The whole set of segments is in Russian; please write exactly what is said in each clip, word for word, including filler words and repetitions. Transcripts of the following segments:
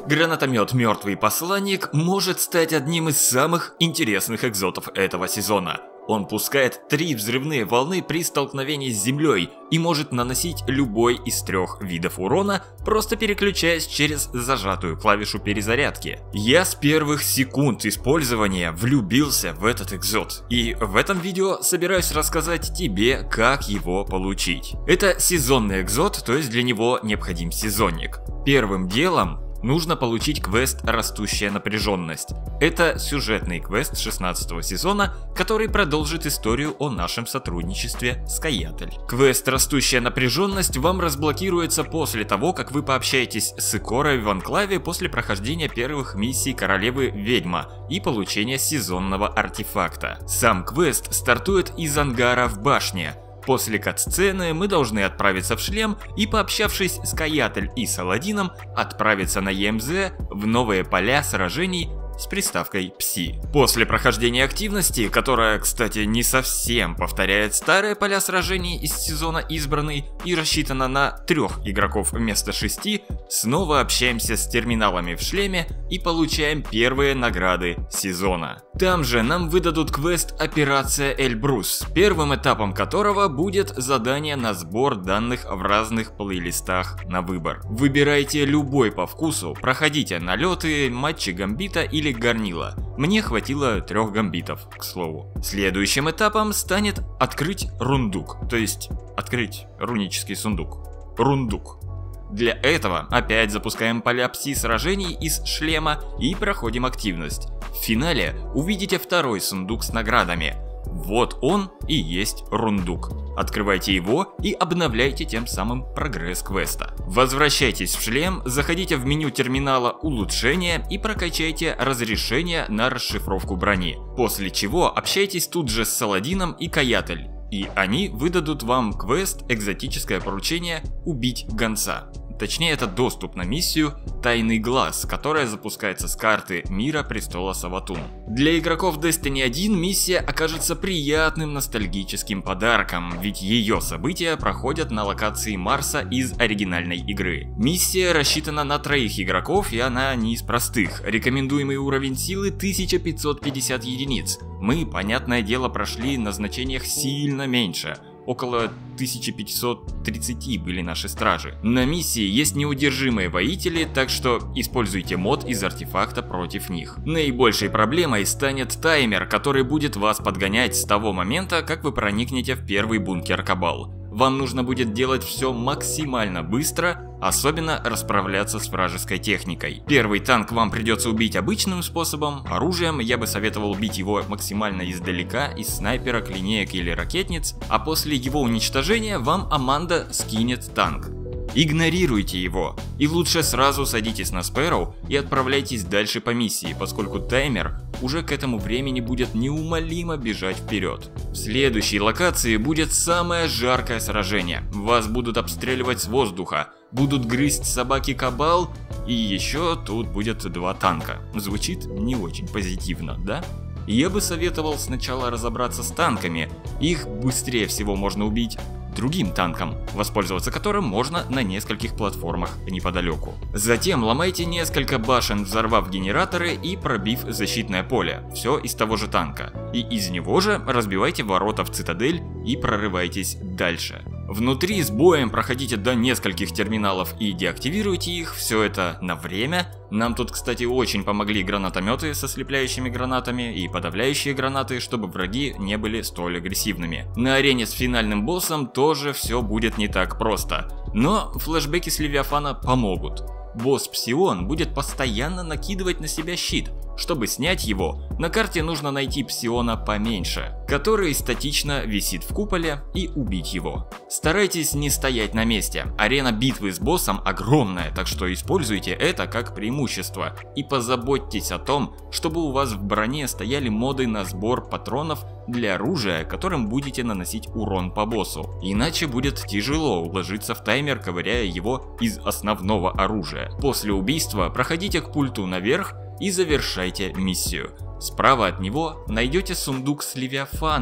Гранатомет «Мертвый посланник» может стать одним из самых интересных экзотов этого сезона. Он пускает три взрывные волны при столкновении с землей и может наносить любой из трех видов урона, просто переключаясь через зажатую клавишу перезарядки. Я с первых секунд использования влюбился в этот экзот, и в этом видео собираюсь рассказать тебе, как его получить. Это сезонный экзот, то есть для него необходим сезонник. Первым делом нужно получить квест «Растущая напряженность». Это сюжетный квест шестнадцатого сезона, который продолжит историю о нашем сотрудничестве с Каятель. Квест «Растущая напряженность» вам разблокируется после того, как вы пообщаетесь с Икорой в Анклаве после прохождения первых миссий Королевы Ведьма и получения сезонного артефакта. Сам квест стартует из ангара в башне. После катсцены мы должны отправиться в шлем и, пообщавшись с Каятель и Саладином, отправиться на Е М З в новые поля сражений с приставкой Пси. После прохождения активности, которая, кстати, не совсем повторяет старые поля сражений из сезона Избранный и рассчитана на трех игроков вместо шести, снова общаемся с терминалами в шлеме и получаем первые награды сезона. Там же нам выдадут квест «Операция Эльбрус», первым этапом которого будет задание на сбор данных в разных плейлистах на выбор. Выбирайте любой по вкусу, проходите налеты, матчи Гамбита или Гарнила. Мне хватило трех гамбитов, к слову. Следующим этапом станет открыть рундук, то есть открыть рунический сундук. Рундук. Для этого опять запускаем поля пси сражений из шлема и проходим активность. В финале увидите второй сундук с наградами. Вот он и есть рундук. Открывайте его и обновляйте тем самым прогресс квеста. Возвращайтесь в шлем, заходите в меню терминала улучшения и прокачайте разрешение на расшифровку брони. После чего общайтесь тут же с Саладином и Каятель, и они выдадут вам квест «Экзотическое поручение убить гонца». Точнее, это доступ на миссию «Тайный глаз», которая запускается с карты мира престола Саватун. Для игроков Destiny один миссия окажется приятным ностальгическим подарком, ведь ее события проходят на локации Марса из оригинальной игры. Миссия рассчитана на троих игроков, и она не из простых. Рекомендуемый уровень силы тысяча пятьсот пятьдесят единиц. Мы, понятное дело, прошли на значениях сильно меньше. Около тысячи пятисот тридцати были наши стражи. На миссии есть неудержимые воители, так что используйте мод из артефакта против них. Наибольшей проблемой станет таймер, который будет вас подгонять с того момента, как вы проникнете в первый бункер Кабал. Вам нужно будет делать все максимально быстро, особенно расправляться с вражеской техникой. Первый танк вам придется убить обычным способом, оружием я бы советовал бить его максимально издалека, из снайперок, линеек или ракетниц, а после его уничтожения вам Аманда скинет танк. Игнорируйте его, и лучше сразу садитесь на Спэроу и отправляйтесь дальше по миссии, поскольку таймер уже к этому времени будет неумолимо бежать вперед. В следующей локации будет самое жаркое сражение. Вас будут обстреливать с воздуха, будут грызть собаки Кабал, и еще тут будет два танка. Звучит не очень позитивно, да? Я бы советовал сначала разобраться с танками, их быстрее всего можно убить другим танком, воспользоваться которым можно на нескольких платформах неподалеку. Затем ломайте несколько башен, взорвав генераторы и пробив защитное поле, все из того же танка. И из него же разбивайте ворота в цитадель и прорывайтесь дальше. Внутри с боем проходите до нескольких терминалов и деактивируйте их, все это на время. Нам тут, кстати, очень помогли гранатометы со слепляющими гранатами и подавляющие гранаты, чтобы враги не были столь агрессивными. На арене с финальным боссом тоже все будет не так просто, но флешбеки с Левиафана помогут. Босс Псион будет постоянно накидывать на себя щит. Чтобы снять его, на карте нужно найти Псиона поменьше, который статично висит в куполе, и убить его. Старайтесь не стоять на месте, арена битвы с боссом огромная, так что используйте это как преимущество. И позаботьтесь о том, чтобы у вас в броне стояли моды на сбор патронов для оружия, которым будете наносить урон по боссу. Иначе будет тяжело уложиться в таймер, ковыряя его из основного оружия. После убийства проходите к пульту наверх и завершайте миссию. Справа от него найдете сундук с Левиафана,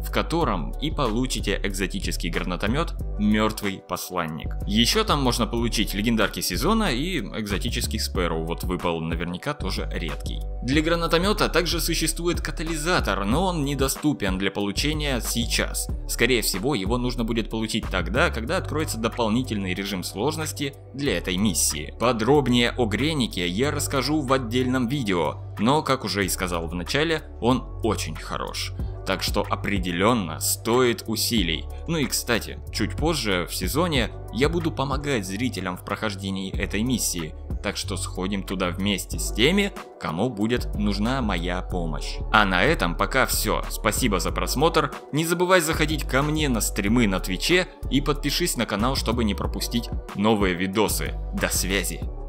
в котором и получите экзотический гранатомет «Мертвый посланник». Еще там можно получить легендарки сезона и экзотический Спэроу, вот выпал наверняка тоже редкий. Для гранатомета также существует катализатор, но он недоступен для получения сейчас. Скорее всего, его нужно будет получить тогда, когда откроется дополнительный режим сложности для этой миссии. Подробнее о Гренике я расскажу в отдельном видео, но, как уже и сказал в начале, он очень хорош. Так что определенно стоит усилий. Ну и кстати, чуть позже в сезоне я буду помогать зрителям в прохождении этой миссии, так что сходим туда вместе с теми, кому будет нужна моя помощь. А на этом пока все. Спасибо за просмотр. Не забывай заходить ко мне на стримы на Твиче и подпишись на канал, чтобы не пропустить новые видосы. До связи!